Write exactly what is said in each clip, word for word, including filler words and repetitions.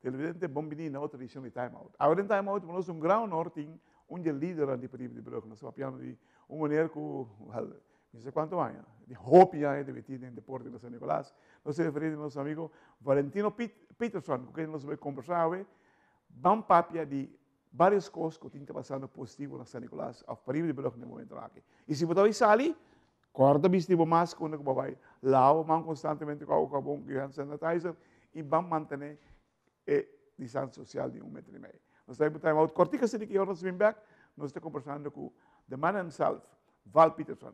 televidente bombini na outra edição de Time Out. Agora em Time Out, nós um grau norte, onde é líder de Perigo de Brugge, nós sabemos de uma maneira que, não sei quanto anos, de Hopi já é demitido em Deporte de São Nicolás. Nós se referimos a nosso amigo Valentino Peterson, com quem nós vamos conversar hoje, vamos papia de várias coisas que estão passando positivo na São Nicolás, ao Perigo de Brugge no momento aqui. E se você está ali, corta o mais quando você vai lá, vamos constantemente com o bom que é sanitizer, e vamos manter a distância social de um metro e meio. Nós estamos em time out. Cortica se de que horas vem back, nós estamos conversando com the man himself, Val Peterson.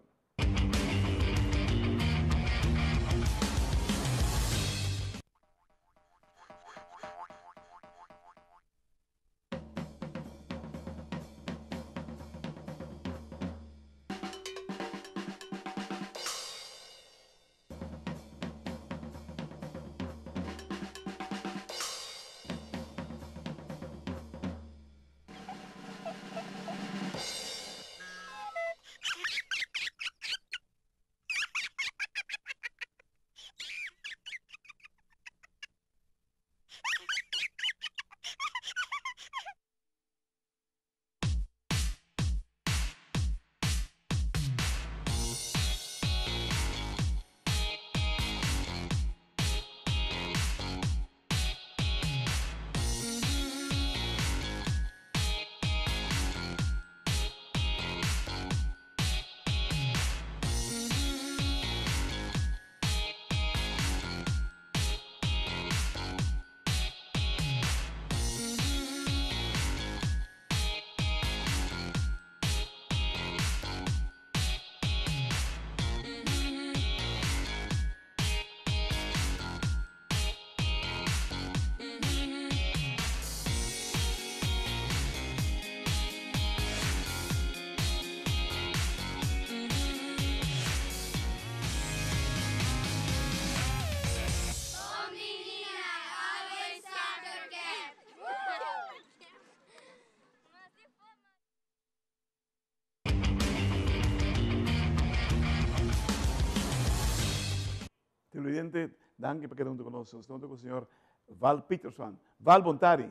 Televidente, danke por quedando conosco. Estamos com o senhor Val Peterson. Val Bontari.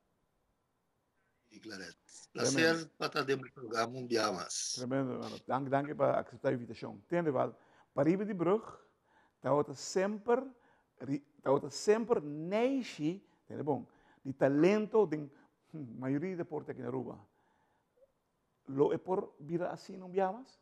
Prazer para estar no programa um dia mais. Tremendo, hermano. Danke, danke por aceitar a invitação. Entende, Val? Para de Brugge, está sempre, está sempre neixe, entende bom, de talento de maioria de porta aqui na Aruba. Lo é por vir assim, não viamas?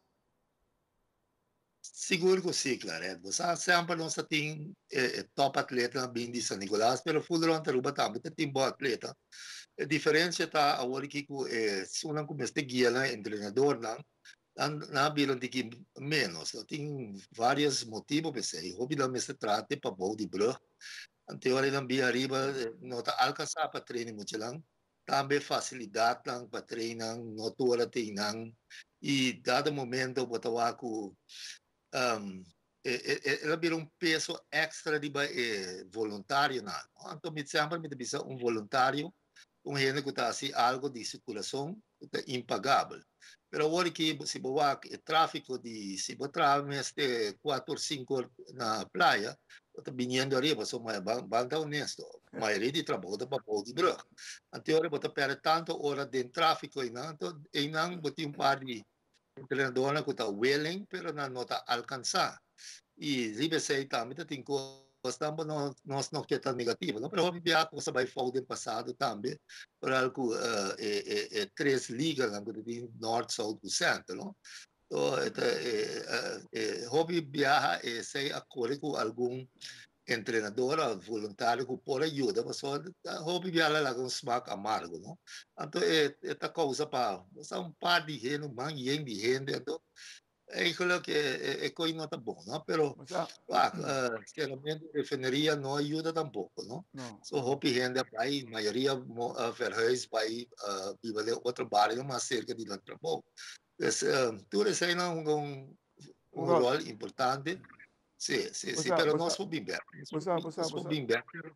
Seguro que sim, claro. Você sempre nós tem eh, top atleta bem de São Nicolás, mas o futebol da Aruba também tem bom atleta. A diferença está agora que eh, se não começa a guiar lá, treinador, não, na bilang de que menos. Tem vários motivos para isso. O hobby da mesa trata para bom de Brugge. Anterior não via arriba, não está alcançar para treinar muito lang. Também facilidade lang para treinar, não toda treinar. E dado momento, botawa ko um, ela vira um peso extra de eh, voluntário na. Então, me sempre me bisa um voluntário, um gente que está assim algo de circulação impagável. Pero agora que se boa o tráfico de se botar este quatro cinco na praia, está vindo arriba, só mais banda honesto. A maioria de trabalho para pôr de Brugge. Anterior, você perde tanto hora de tráfico e não, e não, você um par de treinador que está willing, pero não está alcançar. E ribe sei também tem coisas também não nós não que é tão negativo, não, pero obviamente coisa vai fazer do passado também, por algo uh, é, é, é três ligas, não de norte, sul, do centro, não. Então, é, é, hobby viaja é sei acordo com algum treinador ou voluntário que pode ajudar, mas só hobby viaja lá com smack amargo, não. Então, é esta coisa para, são um par de gente, um manhã de gente, então é quello que é, é coisa não tá bom, não? Pero, Ah, ah, uh, sinceramente, refineria não ajuda tampouco, não? não. So, hope gente vai, a maioria uh, verhuis vai uh, viver em outro bairro, mas cerca de lá trabalho. Mas, uh, tudo isso aí não um, um rol importante. Sim, sim, sim, pero nós fomos bem bem. Você, você, Nós fomos você, bem bem.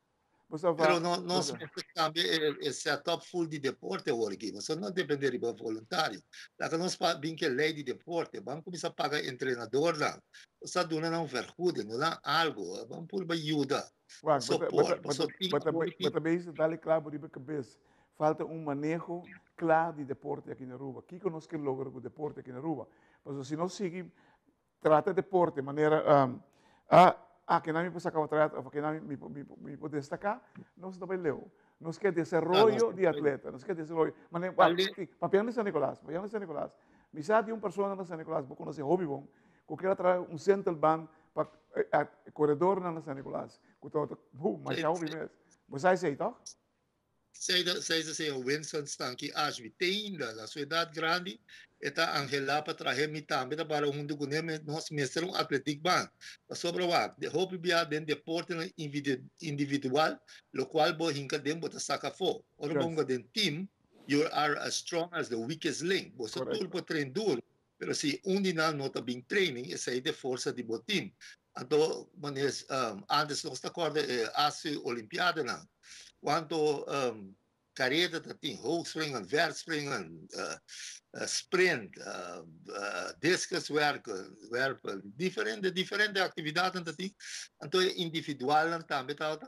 Você Pero vai, no nós você, também é setup full de deporte agora aqui, você não depende de voluntário. Lá que nós bem que lei de deporte, vamos começar a pagar treinador lá. Você dona não vergoede, não dá algo, vamos por ajuda, Frank, bota, bota, suporte, você bota, tem bota, agora aqui. bota bem isso, dá-lhe claro de cabeça. Falta um manejo claro de deporte aqui na Aruba. O que nós queremos lograr com o deporte aqui na Aruba? Mas se nós seguimos, trata deporte de maneira, um, ah, ah, que não me precisa tratar, que não me, me, me, me pode destacar, nós também leu. Nós quer Ah, nós desenvolvimento de atleta, nós quer desenvolvimento. Mas, ah, ali, papião de São Nicolás, papião de São Nicolás. Me sabe de uma pessoa na São Nicolás, vou conhecer hobby bom, que quer trazer um central band para o corredor na São Nicolás. Que todo, uh, mas já hobby mesmo. Você sei, tá? sei sei sei o Winston Stanky Ashby tem da sua idade grande, eta Angela para trazer me também para o mundo com ele, nós mestre um atlético ban. Sobre o ar, de hobby bia den deporte individual, lo qual bo hinka den bota saca fo. Ora Yes, bonga den team, you are as strong as the weakest link. Você tudo correcto. por trein duro, pero se um dinal nota bem training, essa é de força de bo team. Então, manes um, antes nós está acorda eh, asse olimpiada na quanto um, carreta tem hoogspringen, verspringen, uh, uh, sprint, uh, uh, discus werken, werpen, diferente, diferente atividades dat tem. Então, individual dan também tá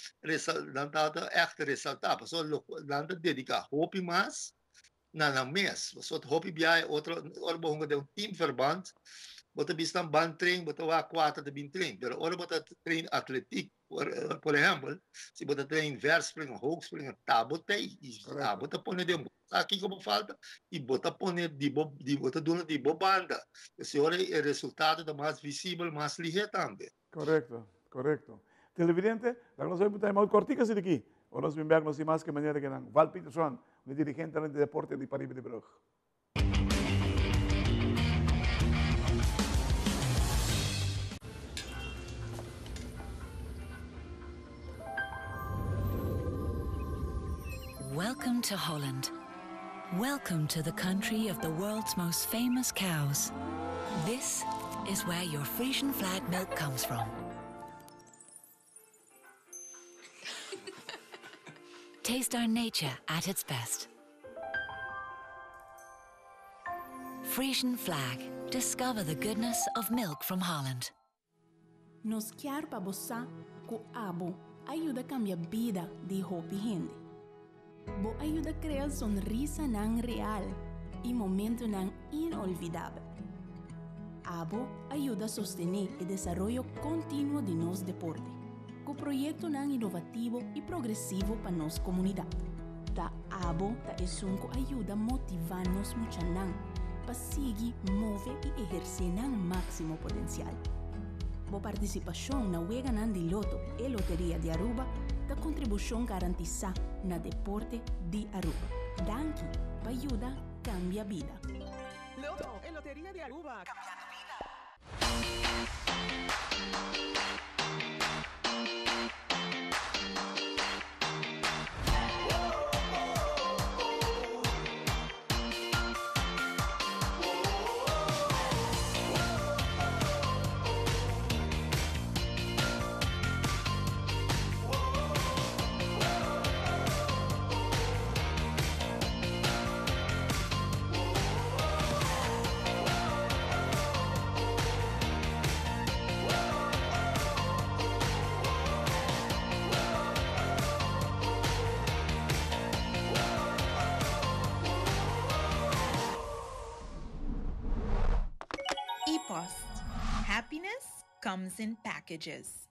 dan tá echt resultado. So, dan dedica hobby mais na na mes. So, hobby biai outro, or bohonga de um teamverband, bota bistan band train, bota wa quatro de bin train. Pero ora bota train atletic, por, uh, por exemplo, se bota train verspring, hoogspring, tá, bota aí, ah, Correcto. bota pone de aqui como falta, e bota pone de bo, de bota duna de bo banda. Esse ora é resultado da mais visível, mais ligeiro também. Correcto, correcto. Televidente, la que nos vemos en cortica de aquí. O nos vemos nos más que mañana que dan. Val Peterson, un dirigente de deporte de París de Brugge. Welcome to Holland. Welcome to the country of the world's most famous cows. This is where your Frisian flag milk comes from. Taste our nature at its best. Frisian flag. Discover the goodness of milk from Holland. Nos quer para bossa com abo ajuda a cambiar a vida de hopi gente. Bo ajuda a criar sonrisa nang real e momento nang inolvidável. Abo ajuda a sostener o desenvolvimento contínuo de nos deporte, com projeto nang inovativo e progressivo para nos comunidade. Da Abo ta esunco ajuda a motivar nos mucha nang para seguir, mover e exercer nang máximo potencial. Bo participação na Wega Nan de Loto e Loteria de Aruba da contribuição garantizada na deporte de Aruba. Danke, para ajudar cambia vida. Loto e Loteria de Aruba. Cambiando vida. E-Post. Happiness comes in packages.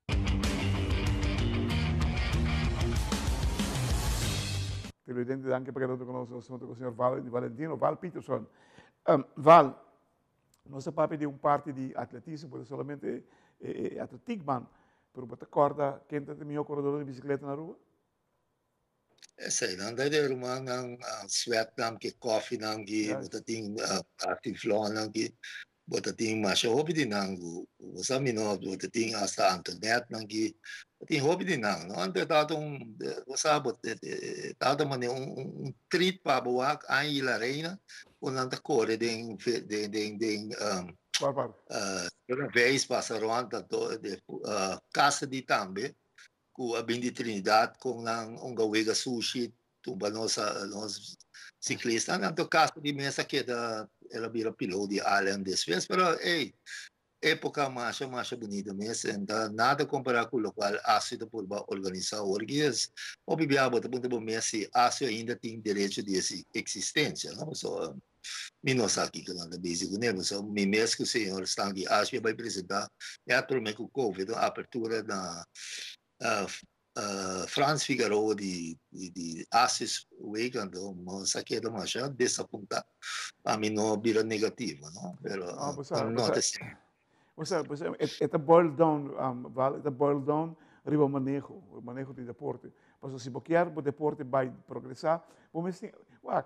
Televidente, anche perché dato conosco con il signor Val, di Valentino, Val Peterson. Um, Val, non sapete di un party di atletismo, poi solamente eh, atletic man, però per accorda che è il mio corridore di bicicletta na rua? Sei dan dai de rumang ang sweat nam ki coffee nam ki Yes. botating active flow nam ki botating masha hobi din nang usa mino botating hasta internet nam ki botating hobi din nang no ante tatong usa bot tato man un un treat pa buwak ay la reina unan ta core den den den den um Par, par. uh, vez passa ruanta to de uh, casa di tambe ku abin di Trinidad kung nang ongawega sushi tumba no sa nos ciclista nanto caso di mesa che da era bira pilot di Allen después pero hey época mais mais bonita mesmo então nada comparar com o local ácido por ba organizar orgias o bibiabo tá muito bom mesmo ácido ainda tem direito de existência não só Minos aqui que não é básico né mas o mês que o senhor está aqui acho que vai apresentar é a turma com o Covid a abertura na uh, uh, Franz Figaro di, di, di Assis Weekend mas aqui é uma já desapontar a mim não vira negativo não pero Ah, uh, basta, não basta, basta, basta, it, it boil down, um, val, it boil down riba manejo, o manejo de deporte. Paso se boquear, o deporte vai progressar, vamos assim, wak,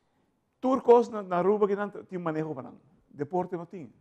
turcos na, na Aruba que não tem manejo para não, deporte não tem.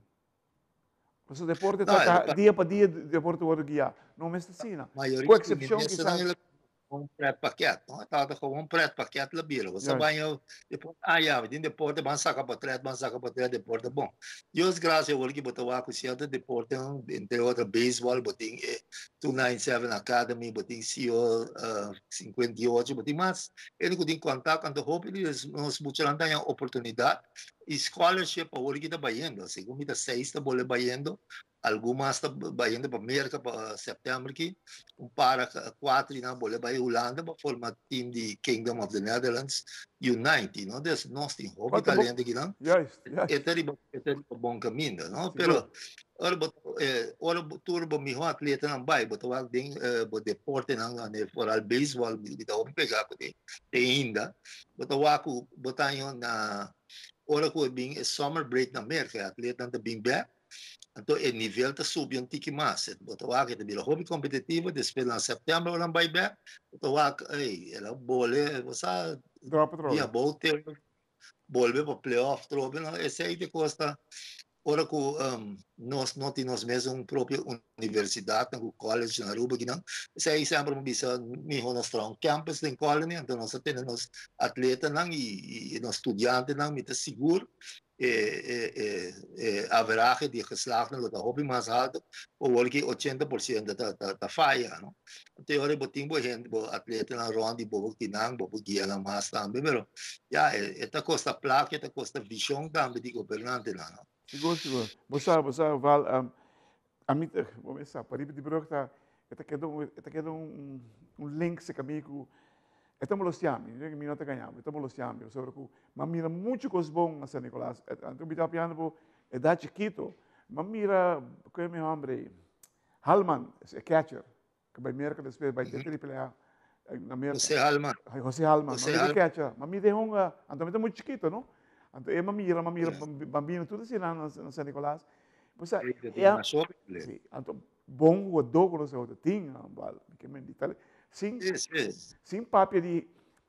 Paso deporte no, tá, é, dia para dia, deporte vai guiar, não é assim, não. maioria Com dos exceção que meninos não sabe, ele um preto paquete, não estava com um preto paquete lá bira, você yes. vai eu depois ah já, de depois de saca para trás, ban saca para trás depois é bom. Deus graças a Deus que botou a coisa deporte entre outra beisebol, botem two ninety-seven Academy, botem C O cinquenta e oito, botem mas ele que tem contato com o hobby eles nos muitos têm oportunidade e scholarship para o que está bayendo, assim como está seis está bole bayendo, algumas está bayendo para América para setembro aqui, um para quatro na bole bay Holanda para formar time de Kingdom of the Netherlands U ninety, não? Des nós tem hobby Quanto bom, talento aqui não? yes, É yes, terrible, é terrible bom caminho, não? seguro. Pero ora bot eh ora turbo mi ho atleta não vai, botou algo de bo deporte não, né? Foral baseball, bitaw pegar ko de ainda, botou ako botayo na ora ko bing summer break na Amerika, atleta na bing back. Então, o nível está subindo um pouco mais. Botou aqui, está hobby competitivo, depois em setembro, ela vai back. Botou aqui, ei, ela bole, você Drop it via roll. bote, volve para playoff, trobe, não? Esse aí que custa. Ora que um, nós não temos mesmo uma própria universidade, um college na Aruba, que não. Esse aí sempre me disse, me nós temos um campus em colony, então nós temos atletas não, e, e nós estudantes não, me está seguro. E, e, e, a average die geslaagden dat de hobby mas alto o que oitenta por cento da da da falha no teoria botin bo gente bo atleta na rondi bo kinang bo guia na mas também pero ya esta costa placa esta costa visão também de governante lá no Seguro, seguro. Você, você, Val, um, a mim, vamos começar, para ir de broca, tá, está quedando, está quedando um, um link se comigo, estamos los chami, né, que não te ganhamos, estamos los chami, sobre que, mas mira muito coisas boas na São Nicolás, então me dá piano, é da chiquito, mas mira, que é meu nome, Halman, é catcher, que vai merca depois vai ter triple A, na América. José Halman. José Halman, José mas ele é Halman. catcher, mas me deu um, então é muito chiquito, não? Então, é mamira, mamira, bambino, tudo assim lá na São Nicolás. Você, é, sim, então, bom o dogo no seu tinha, vale, que me diz, sim, sim, papel de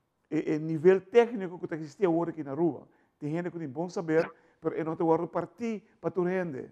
e, nível técnico que existia hoje aqui na rua. Tem gente que tem bom saber, mas eu não tenho hora partir para tu rende.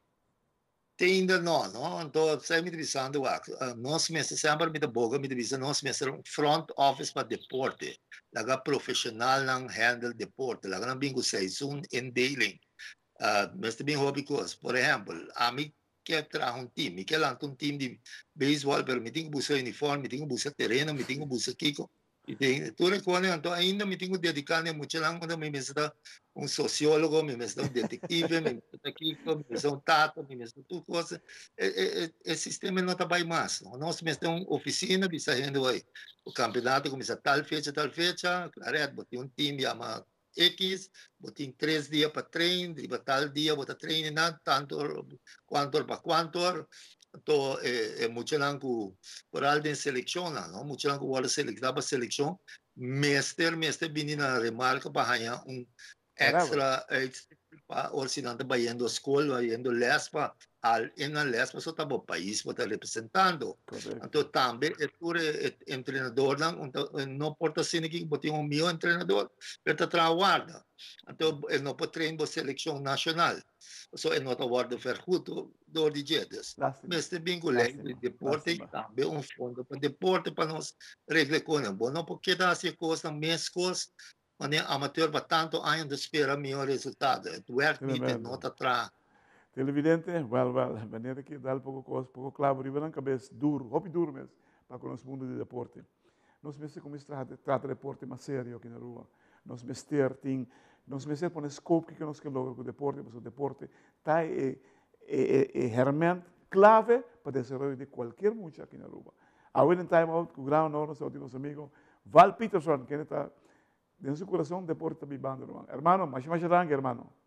Ainda não, não, então sai me divisando o nós mesmo sempre me da boga me divisa nós mesmo front office para deporte, laga profissional não handle deporte, laga não bingo season in dealing, uh, mesmo bem hobby course, por exemplo, a mim que trago um time, que lá um time de beisebol, pero me tenho buscar uniforme, me tenho buscar terreno, me tenho buscar kiko, e tem tudo que então ainda me tenho dedicado muito lá quando me mesmo um sociólogo, me mesmo um detetive, me mesmo kiko, me mesmo um tato, me mesmo tudo coisa, o sistema não trabalha mais, nós mesmo temos uma oficina, bisa saindo aí, o campeonato começa tal fecha, tal fecha, claro, botei um time ama X, botin três dias para treino, para tal dia, bota treino, tanto, quanto para quanto, então, é, é muito lang que, por ordem seleção, não? Muito lang que o seleção, para seleção, mestre, mestre, vini na remarca para ganhar um extra, extra, ou se não está indo à escola, indo lespa, al, em na lespa, só está o país, está representando. Então, também, é por é, treinador, não, não importa se ninguém botar um meu treinador, ele está trabalhando. Então, ele não pode treinar a seleção nacional. So, é nota guarda ferruto do de jedes. Mas tem vinculado de deporte e também um fundo para deporte para nós regler com ele. Bom, não porque dá se coisa, mês coisa, mas é amador para tanto anos de espera melhor resultado. O work niet é nota atrás. Televidente, well, well, maneira que dá pouco coisa, pouco clavo, riba na cabeça, duro, hobby duro mesmo. para con el mundo del deporte. Nós meses começamos a tratar deporte mais sério aqui na rua. Nós meses tem, nós meses põe scope que nós queremos com o deporte, mas o deporte tá é é é herramienta clave para o desenvolvimento de qualquer muchacho aqui na rua. Agora em time out com o Ground Norte, nós temos amigo Val Peterson, que está dentro do seu coração deporte está vivendo, hermano. Hermano, mais mais grande, hermano.